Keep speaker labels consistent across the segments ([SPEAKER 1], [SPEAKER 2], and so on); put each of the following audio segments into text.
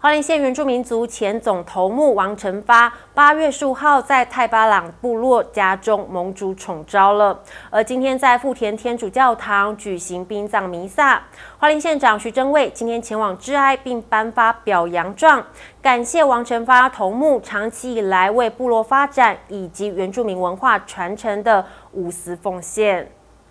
[SPEAKER 1] 花莲县原住民族前总头目王成发8月15号在太巴朗部落家中蒙主宠召了，而今天在富田天主教堂举行殡葬弥撒。花莲县长徐榛蔚今天前往致哀，并颁发表扬状，感谢王成发头目长期以来为部落发展以及原住民文化传承的无私奉献。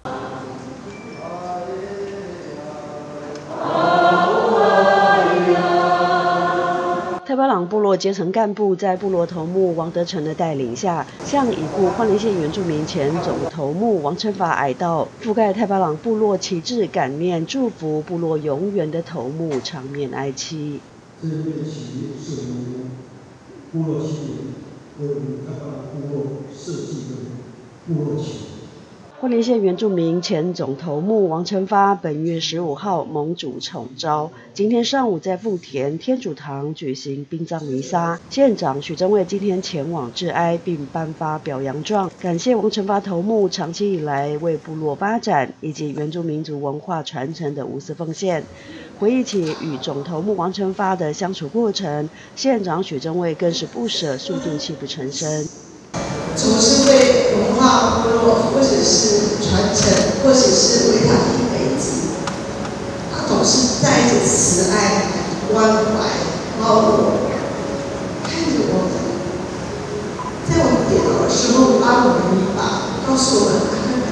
[SPEAKER 2] 太巴朗部落阶层干部在部落头目王德成的带领下，向已故花莲县原住民前总头目王成发哀悼，覆盖太巴朗部落旗帜，感念祝福部落永远的头目长眠哀戚。
[SPEAKER 3] 这面旗是我们部落旗为我们太巴朗部落设计的部落旗。
[SPEAKER 2] 花莲县原住民前总头目王成发本月15号蒙主宠召，今天上午在富田天主堂举行殡葬弥撒。县长许榛蔚今天前往致哀，并颁发表扬状，感谢王成发头目长期以来为部落发展以及原住民族文化传承的无私奉献。回忆起与总头目王成发的相处过程，县长许榛蔚更是不舍速度泣不成声。
[SPEAKER 4] 总是为文化部落，或者是传承，或者是为他一辈子，他总是带着慈爱、关怀、包容，看着我们，在我们跌倒的时候拉我们一把，告诉我们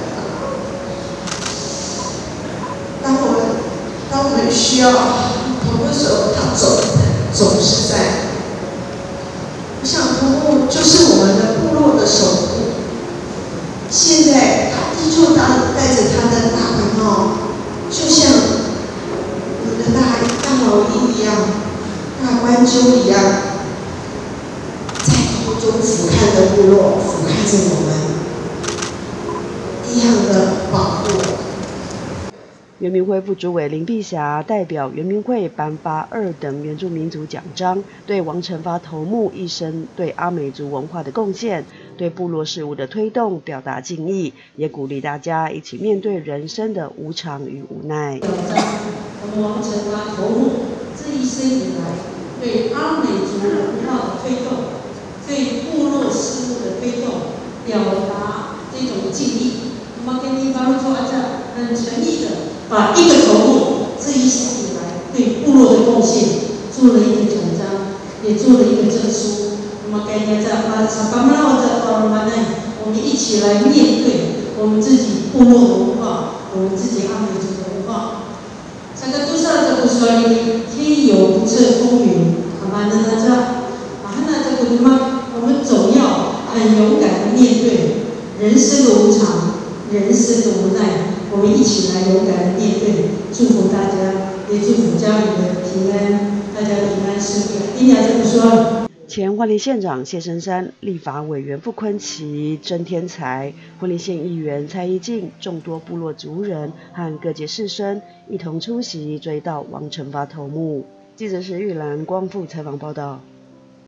[SPEAKER 4] 当我们需要头的时候，他总是在。我想头目就是我们的部落的守护。现在他依旧戴着他的大白帽，就像我们的大老鹰一样，大斑鸠一样，在空中俯瞰着部落，俯瞰着我们，一样的保护。
[SPEAKER 2] 原民会副主委林碧霞代表原民会颁发2等原住民族奖章，对王成发头目一生对阿美族文化的贡献、对部落事务的推动表达敬意，也鼓励大家一起面对人生的无常与无奈。
[SPEAKER 5] 表彰我们王成发头目这一生以来对阿美族文化的推动、对部落事务的推动，表达这种敬意。那么跟地方说很诚意的。把一个头目这一生以来对部落的贡献做了一个奖章，也做了一个证书。那么该在我们一起来面对我们自己部落的文化，我们自己阿美族的文化。这个都上这不说你天有不测风云，好吧？我们总要很勇敢的面对人生的无常，人生的无奈。我们一起来勇敢的面对，祝福大家，也祝福家里的平安，大家平安顺利。丁雅这么说。
[SPEAKER 2] 前花莲县长谢生山、立法委员傅昆萁、曾天才、花莲县议员蔡依静，众多部落族人和各界士绅一同出席追悼王成发头目。记者是玉兰光复采访报道。